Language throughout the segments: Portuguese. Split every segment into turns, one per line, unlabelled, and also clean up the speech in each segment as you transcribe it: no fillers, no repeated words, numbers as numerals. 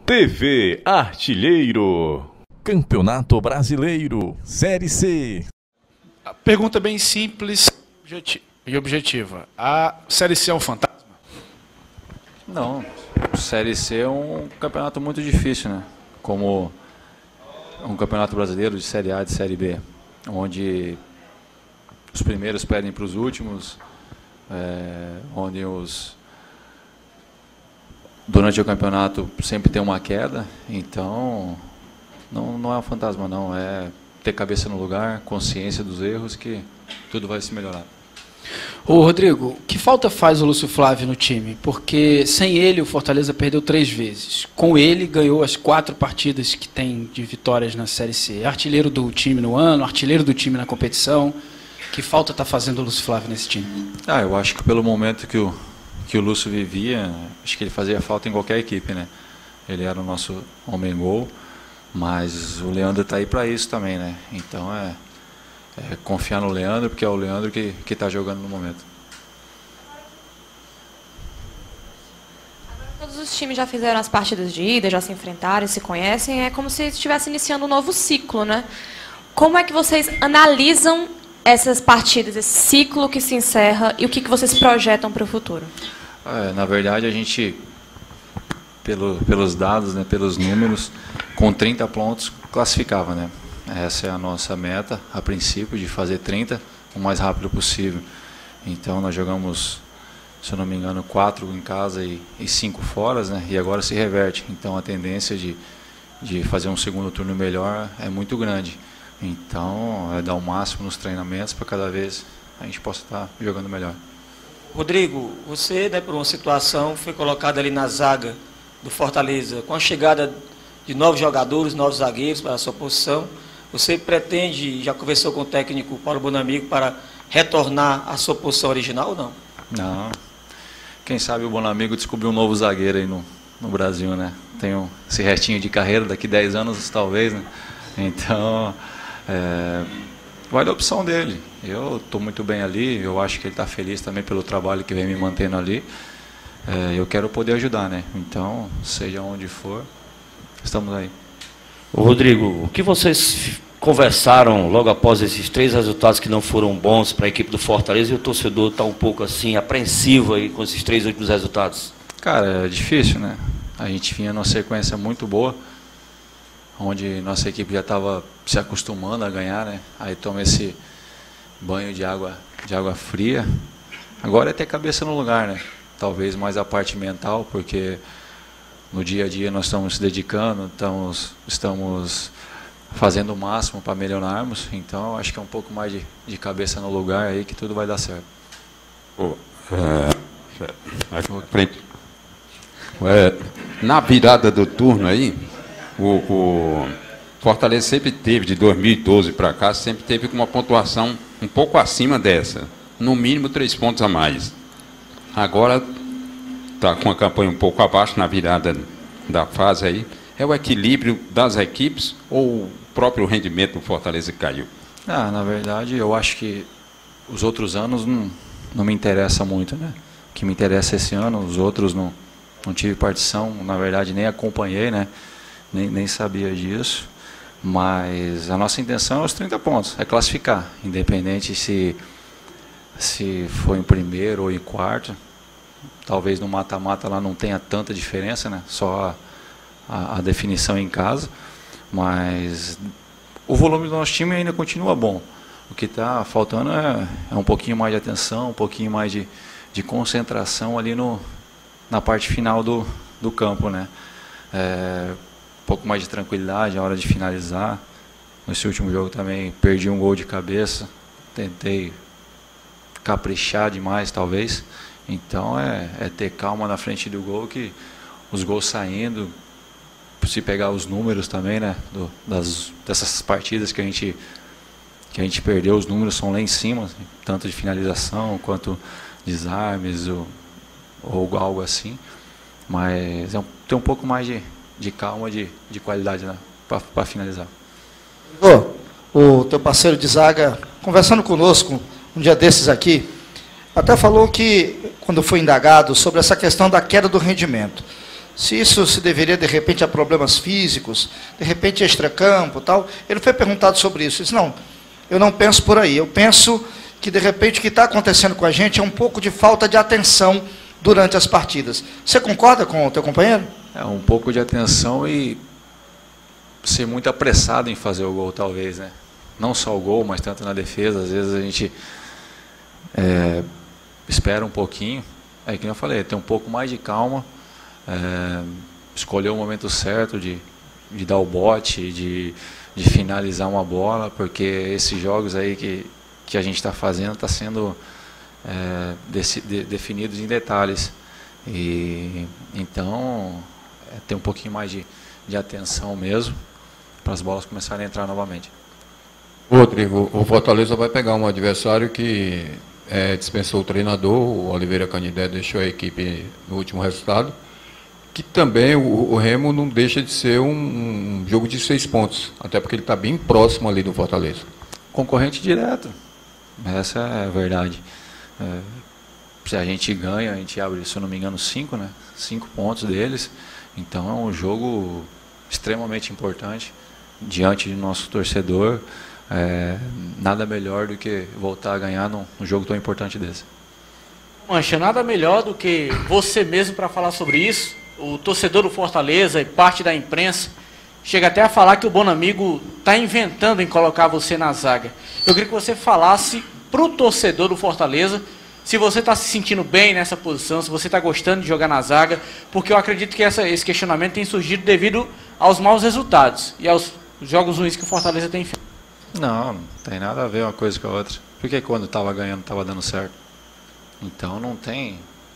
TV Artilheiro. Campeonato Brasileiro, Série C.
A pergunta bem simples e objetiva. A Série C é um fantasma?
Não. Série C é um campeonato muito difícil, né? Como um campeonato brasileiro de Série A e de Série B, onde os primeiros perdem para os últimos, onde durante o campeonato sempre tem uma queda. Então não é um fantasma, não, é ter cabeça no lugar, consciência dos erros, que tudo vai se melhorar.
Ô Rodrigo, que falta faz o Lúcio Flávio no time? Porque sem ele o Fortaleza perdeu 3 vezes. Com ele ganhou as 4 partidas que tem de vitórias na Série C. Artilheiro do time no ano, artilheiro do time na competição. Que falta está fazendo o Lúcio Flávio nesse time?
Eu acho que pelo momento que o Lúcio vivia, acho que ele fazia falta em qualquer equipe, né? Ele era o nosso homem-gol, mas o Leandro está aí para isso também, né? Então é confiar no Leandro, porque é o Leandro que está jogando no momento.
Todos os times já fizeram as partidas de ida, já se enfrentaram, se conhecem, é como se estivesse iniciando um novo ciclo, né? Como é que vocês analisam essas partidas, esse ciclo que se encerra, e o que vocês projetam para o futuro?
Na verdade, a gente, pelos dados, né, pelos números, com 30 pontos, classificava, né? Essa é a nossa meta, a princípio, de fazer 30 o mais rápido possível. Então, nós jogamos, se eu não me engano, 4 em casa e 5 fora, né? E agora se reverte. Então, a tendência de fazer um segundo turno melhor é muito grande. Então, é dar o máximo nos treinamentos para cada vez a gente possa estar jogando melhor.
Rodrigo, você, né, por uma situação, foi colocado ali na zaga do Fortaleza. Com a chegada de novos jogadores, novos zagueiros para a sua posição, você pretende, já conversou com o técnico Paulo Bonamigo, para retornar à sua posição original ou não?
Não. Quem sabe o Bonamigo descobriu um novo zagueiro aí no Brasil, né? Tem esse restinho de carreira, daqui 10 anos talvez, né? Então, vai da opção dele. Eu estou muito bem ali, eu acho que ele está feliz também pelo trabalho que vem me mantendo ali. Eu quero poder ajudar, né? Então, seja onde for, estamos aí.
Ô Rodrigo, o que vocês conversaram logo após esses 3 resultados que não foram bons para a equipe do Fortaleza, e o torcedor está um pouco assim apreensivo aí com esses 3 últimos resultados?
Cara, é difícil, né? A gente vinha numa sequência muito boa, onde nossa equipe já estava se acostumando a ganhar, né? Aí toma esse banho de água fria. Agora é ter cabeça no lugar, né? Talvez mais a parte mental, porque no dia a dia nós estamos se dedicando, estamos fazendo o máximo para melhorarmos. Então acho que é um pouco mais de cabeça no lugar aí que tudo vai dar certo.
Na virada do turno aí, o Fortaleza sempre teve, de 2012 para cá, sempre teve uma pontuação um pouco acima dessa, no mínimo 3 pontos a mais. Agora está com a campanha um pouco abaixo na virada da fase aí. É o equilíbrio das equipes ou o próprio rendimento do Fortaleza caiu?
Na verdade, eu acho que os outros anos não me interessa muito, né? O que me interessa esse ano, os outros não tive partição, na verdade nem acompanhei, né? Nem sabia disso. Mas a nossa intenção é os 30 pontos, é classificar, independente se for em primeiro ou em quarto. Talvez no mata-mata lá não tenha tanta diferença, né? Só a definição em casa. Mas o volume do nosso time ainda continua bom. O que está faltando é um pouquinho mais de atenção, um pouquinho mais de concentração ali na parte final do campo, né? Um pouco mais de tranquilidade na hora de finalizar. Nesse último jogo também perdi um gol de cabeça, tentei caprichar demais talvez. Então é ter calma na frente do gol, que os gols saindo, se pegar os números também, né, dessas partidas que a gente perdeu, os números são lá em cima, tanto de finalização quanto desarmes ou algo assim. Mas tem um pouco mais de calma, de qualidade, né, para finalizar.
O teu parceiro de zaga, conversando conosco um dia desses aqui, até falou que, quando foi indagado sobre essa questão da queda do rendimento, se isso se deveria, de repente, a problemas físicos, de repente, extracampo e tal. Ele foi perguntado sobre isso. Ele disse, não, eu não penso por aí. Eu penso que, de repente, o que está acontecendo com a gente é um pouco de falta de atenção durante as partidas. Você concorda com o teu companheiro?
É um pouco de atenção e ser muito apressado em fazer o gol, talvez, né? Não só o gol, mas tanto na defesa. Às vezes a gente espera um pouquinho. É que eu falei, ter um pouco mais de calma, escolher o momento certo de dar o bote, de finalizar uma bola, porque esses jogos aí que a gente está fazendo está sendo definidos em detalhes. E então ter um pouquinho mais de atenção mesmo para as bolas começarem a entrar novamente.
Rodrigo, o Fortaleza vai pegar um adversário que dispensou o treinador, o Oliveira Canindé deixou a equipe no último resultado, que também o Remo não deixa de ser um jogo de 6 pontos, até porque ele está bem próximo ali do Fortaleza.
Concorrente direto, essa é a verdade. Se a gente ganha, a gente abre, se eu não me engano, 5, né? 5 pontos deles, então é um jogo extremamente importante diante do nosso torcedor. Nada melhor do que voltar a ganhar num jogo tão importante desse.
Mancha, nada melhor do que você mesmo para falar sobre isso. O torcedor do Fortaleza e parte da imprensa chega até a falar que o Bonamigo está inventando em colocar você na zaga. Eu queria que você falasse para o torcedor do Fortaleza se você está se sentindo bem nessa posição, se você está gostando de jogar na zaga, porque eu acredito que esse questionamento tem surgido devido aos maus resultados e aos jogos ruins que o Fortaleza tem feito.
Não tem nada a ver uma coisa com a outra. Porque quando estava ganhando estava dando certo. Então não tem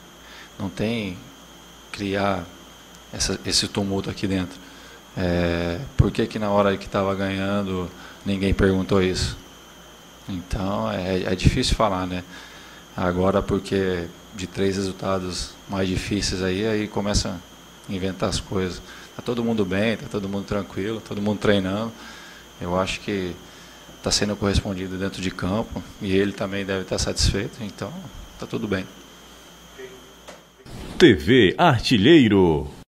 criar esse tumulto aqui dentro. Por que na hora que estava ganhando ninguém perguntou isso? Então é difícil falar, né? Agora porque de 3 resultados mais difíceis aí começa a inventar as coisas. Tá todo mundo bem, tá todo mundo tranquilo, todo mundo treinando. Eu acho que está sendo correspondido dentro de campo e ele também deve estar satisfeito, então está tudo bem.
TV Artilheiro.